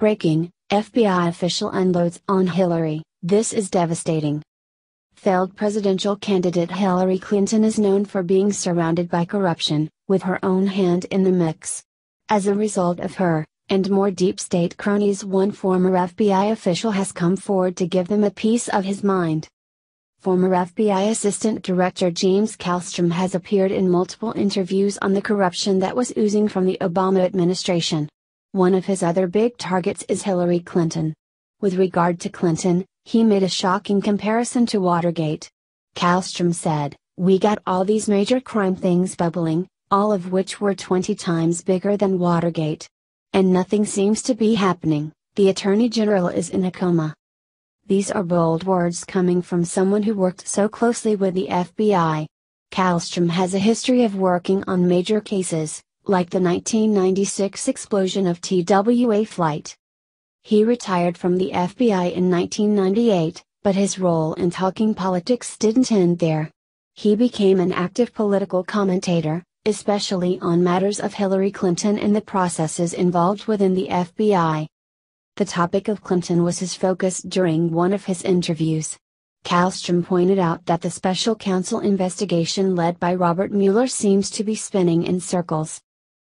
Breaking: FBI official unloads on Hillary, "This is devastating." Failed presidential candidate Hillary Clinton is known for being surrounded by corruption, with her own hand in the mix. As a result of her, and more deep state cronies, one former FBI official has come forward to give them a piece of his mind. Former FBI Assistant Director James Kallstrom has appeared in multiple interviews on the corruption that was oozing from the Obama administration. One of his other big targets is Hillary Clinton. With regard to Clinton, he made a shocking comparison to Watergate. Kallstrom said, "We got all these major crime things bubbling, all of which were 20 times bigger than Watergate. And nothing seems to be happening. The Attorney General is in a coma." These are bold words coming from someone who worked so closely with the FBI. Kallstrom has a history of working on major cases, like the 1996 explosion of TWA flight. He retired from the FBI in 1998, but his role in talking politics didn't end there. He became an active political commentator, especially on matters of Hillary Clinton and the processes involved within the FBI. The topic of Clinton was his focus during one of his interviews. Kallstrom pointed out that the special counsel investigation led by Robert Mueller seems to be spinning in circles.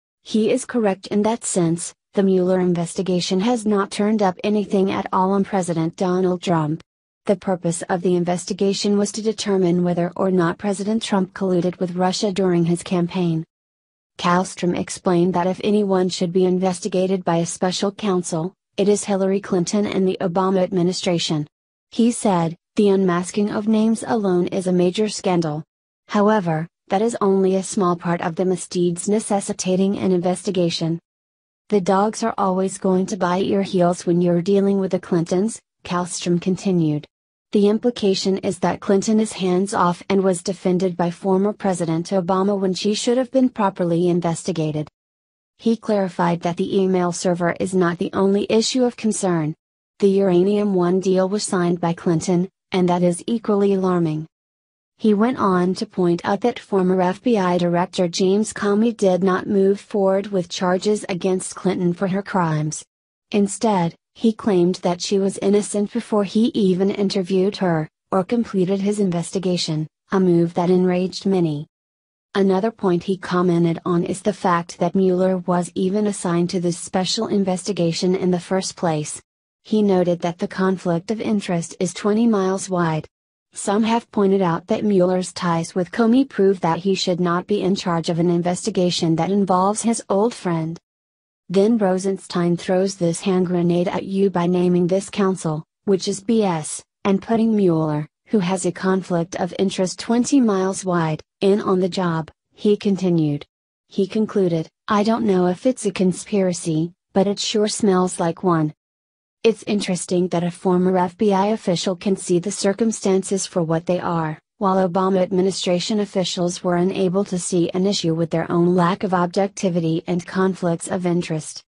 He is correct in that sense. The Mueller investigation has not turned up anything at all on President Donald Trump. The purpose of the investigation was to determine whether or not President Trump colluded with Russia during his campaign. Kallstrom explained that if anyone should be investigated by a special counsel, it is Hillary Clinton and the Obama administration. He said, "The unmasking of names alone is a major scandal. However, that is only a small part of the misdeeds necessitating an investigation. The dogs are always going to bite your heels when you're dealing with the Clintons," Kallstrom continued. The implication is that Clinton is hands-off and was defended by former President Obama when she should have been properly investigated. He clarified that the email server is not the only issue of concern. The Uranium One deal was signed by Clinton, and that is equally alarming. He went on to point out that former FBI Director James Comey did not move forward with charges against Clinton for her crimes. Instead, he claimed that she was innocent before he even interviewed her, or completed his investigation, a move that enraged many. Another point he commented on is the fact that Mueller was even assigned to this special investigation in the first place. He noted that the conflict of interest is 20 miles wide. Some have pointed out that Mueller's ties with Comey prove that he should not be in charge of an investigation that involves his old friend. Then Rosenstein throws this hand grenade at you by naming this counsel, which is BS, and putting Mueller, who has a conflict of interest 20 miles wide, in on the job, he continued. He concluded, "I don't know if it's a conspiracy, but it sure smells like one." It's interesting that a former FBI official can see the circumstances for what they are, while Obama administration officials were unable to see an issue with their own lack of objectivity and conflicts of interest.